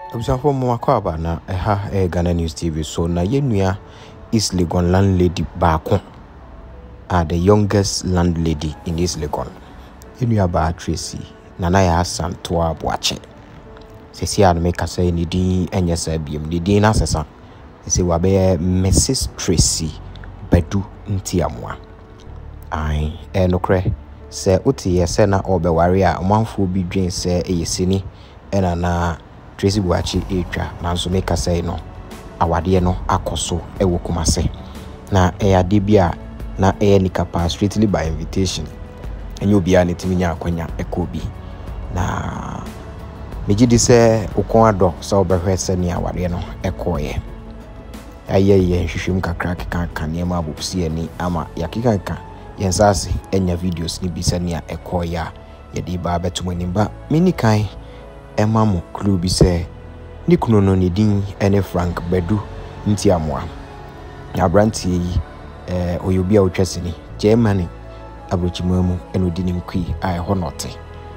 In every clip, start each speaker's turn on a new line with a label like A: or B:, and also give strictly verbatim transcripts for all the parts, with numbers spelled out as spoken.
A: Observe mo akwaba na eha e Ghana News T V so na yenua is Legon landlady baako are the youngest landlady in this Legon. Yenua ba Tracey nana ya Asante Akan sesi a make say ni din enye sa biem ni din na sesa sesi wa be Missus Tracey Badu Ntiamwa ai e nokre se uti se na obeware a omanfo bi dwen se eyesini ena na Tracey Boakye etwa nanso make say no awade no akoso ewo Kumasi na eyade bia na eye nikapa strictly by invitation enyo bia netimi nya akwanya ekobi na meji di se ukon ado so obehwe se ni awade no ekoye aye ye hwehwem kakra kan kan ne ma bopsi ani ama yakika kan yensase enya videos ni bi se ni ekoya ye di ba betumanimba mini kan emamu clue bi se ni kuno no ni din ene Frank Badu Ntiamwa abranti yi eh oyobi a otwasini Germany abrochimamu eno di nimkui ai honote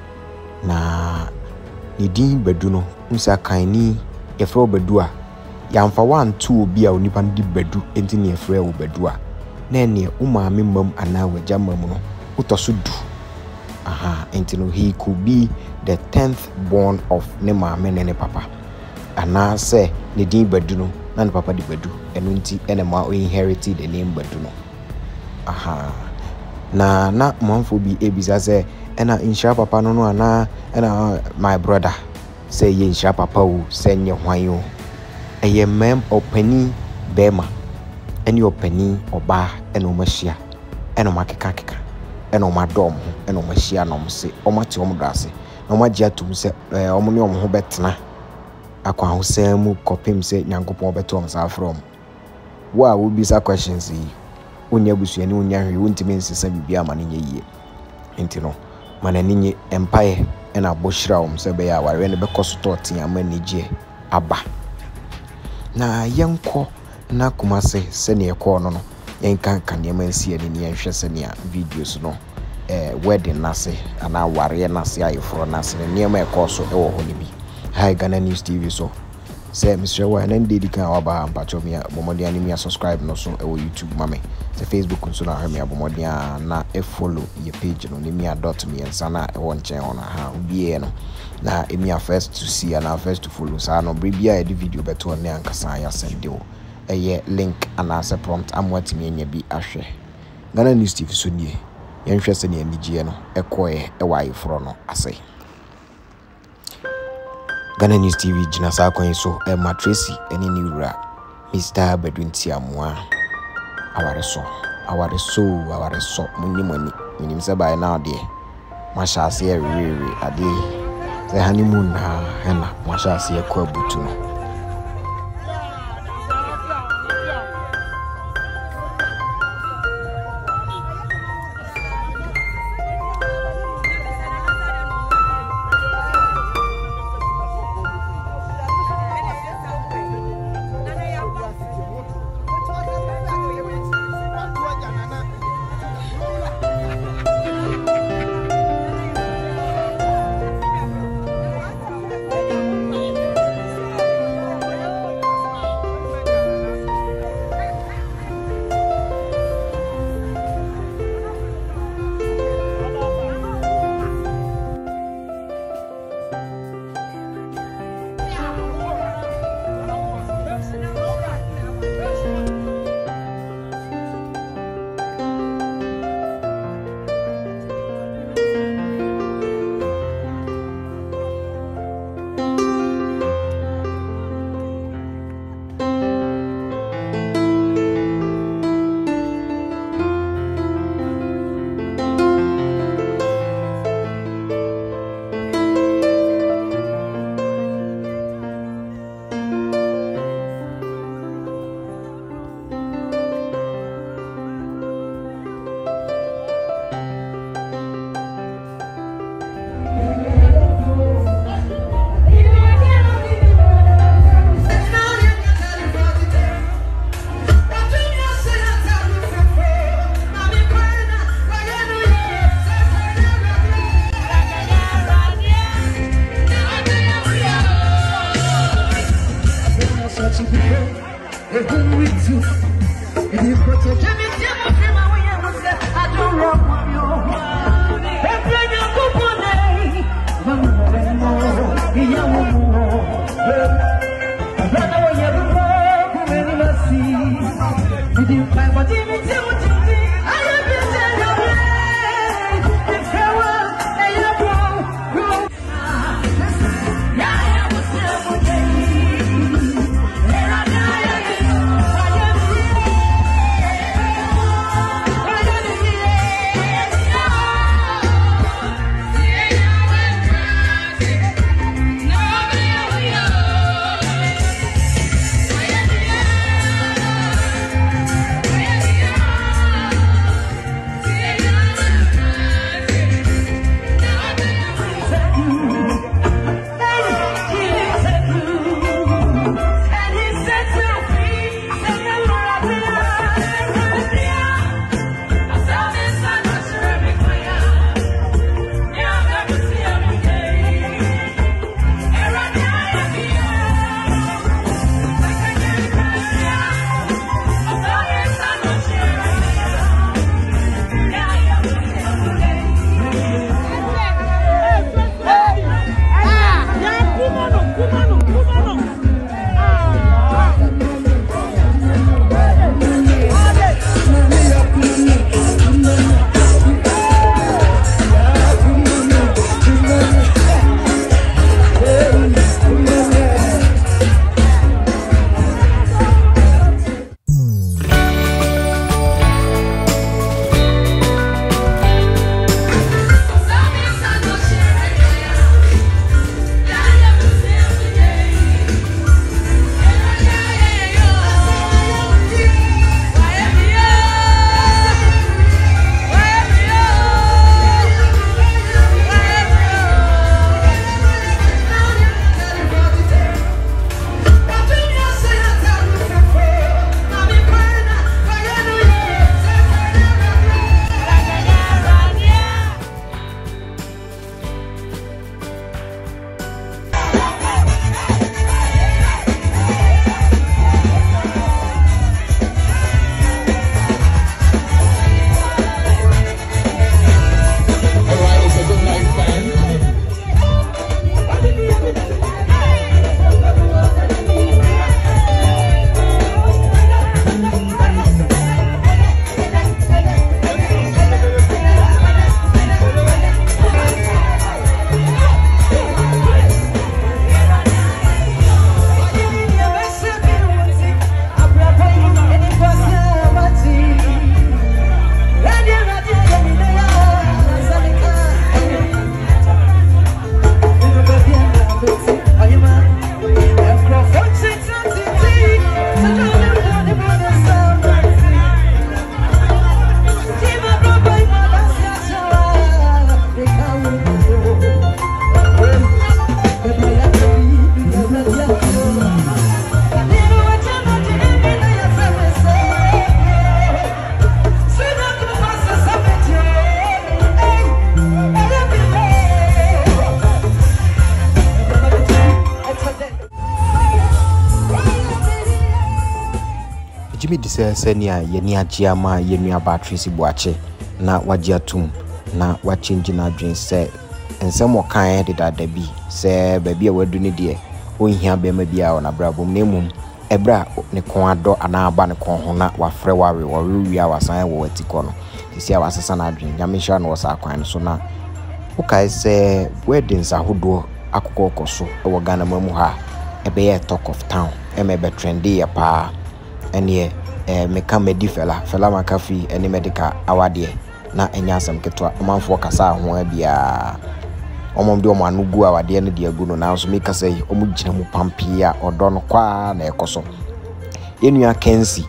A: na ni din Badu no nsa kan ni yefro Badu a yamfa one two obi a onipa ndi Badu enti ne yefro wo Badu a na ene umaame mam ana wagya mam no utoso du aha enti no he could be the tenth born of ne maame ne ne papa ana say ne din Badu no na ne papa di Badu eno nti ene ma o inherited the name Badu no aha na na manfo bi ebisa say ena insha papa no no ana ena my brother say ye insha papa wo say nye hwan yo eye mem opani bema eni opani oba ena o mahia ena o makeka keka ena o madom ena o mahia no mse o mate o mdase na o magye atum se o mo ne o ho betena akwa hosan mu kopim se nyankopon beto o msa from wa wo bisa questions yi onya busuani onya hwe wontimi nsesa bibia ma ne nye yie enti no mana ninye empire ena boshira om se be ya ware ne be kosoto tia ma nije aba na yenko na Kumasi se ne ekọ no no yenka kan ne mansi ani ne yenhwe se ne videos no eh wedding nase ana ware nase ayefro nase ne ma ekọ so e wo ho ne bi hi Ghana News T V so say Mister Wa na ndi di kan aba ampacho me bomodi ani me subscribe no so e wo YouTube mame se Facebook nso na ha me bomodi na e follow ye page no ne me dot me ensa na e won chen ona ha ubie no na e me first to see and first to follow sa no bibia e di video beto ne ankasa ya send o e ye link ana se prompt amwati me nya bi ahwe Ghana News T V so nie yenhwe se ne anigye no e koye e wa ayefro no ase Ghana News T V jina sa kwan so e ma Tracey eni ni wura Mister Badu Ntiamwa aware so aware so aware so munimani minim se by now de ma sha se e rere ade se honeymoon na hena ma sha se e kwa butu no Jimmy dise senia yeni agye ama yenu aba Tracey Boakye na wagye atum na wa change na adwen se ensem okan de dada bi se ba bia wadu ne de onhia be ma bia ona brabom na emum ebra ne kon ado ana aba ne kon ho na wa frɛ wa we wa wi awasan wo watiko no sisi awasesa na adwen nyame hwa no wasa akwan so na ukai se weddings ahodo akokɔ koso e wo Ghana mamu ha ebe ye talk of town e me be trendy ya pa ene eh meka medi fela fela makafi ene medical awade na enya asem ketwa omanfo kasa ho bia omom de omanu gu awade ne de agu no na so meka sei omu gina mu pampi a odo no kwa na ekoso enua kensi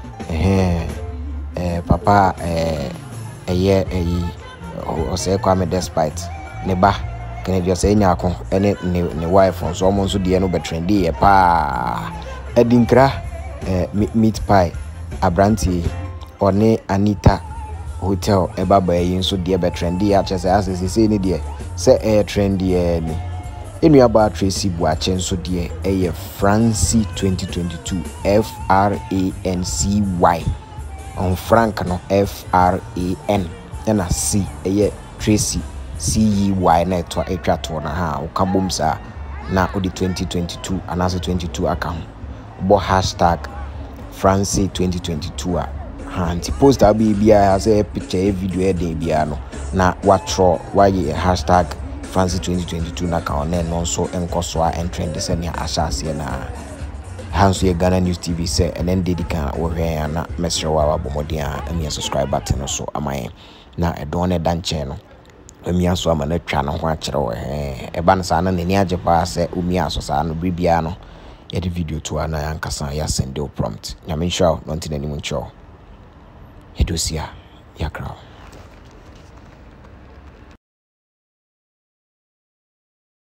A: eh eh papa eh eye eyi o se kwa me despite ne ba kene dio se nya akon ene ne wife so omo so de no be trendy e pa edinkra eh meat pie abranti one Anita hotel eba ba yin so de be trendy a chese asese se ni de se e trendy e ni Enuaba Tracey Boakye nso de eye Francie twenty twenty-two F R A N C Y on Frank no F R A N na C eye Tracey C E Y na to etwa to na ha ukabom sa na odi twenty twenty-two anase twenty-two aka ho bo hashtag Francie twenty twenty-two a ha anti post abi bia say picture video e dey bia no na watro why hashtag Francie twenty twenty-two na ka one no so enkoso a entrend se ne asase na hanso ye Ghana News T V say and then dedika wo hwe na mesre wa abomodi a emi subscribe button so amaye na edon ne danche no emi aso ama na twa no ho a kire wo he e ba na sa na ni age pa se umi aso sa no bibia no ye de video to ana yankasa ya send o prompt nyame nshaw no ntinani mu ncho hedosia yakra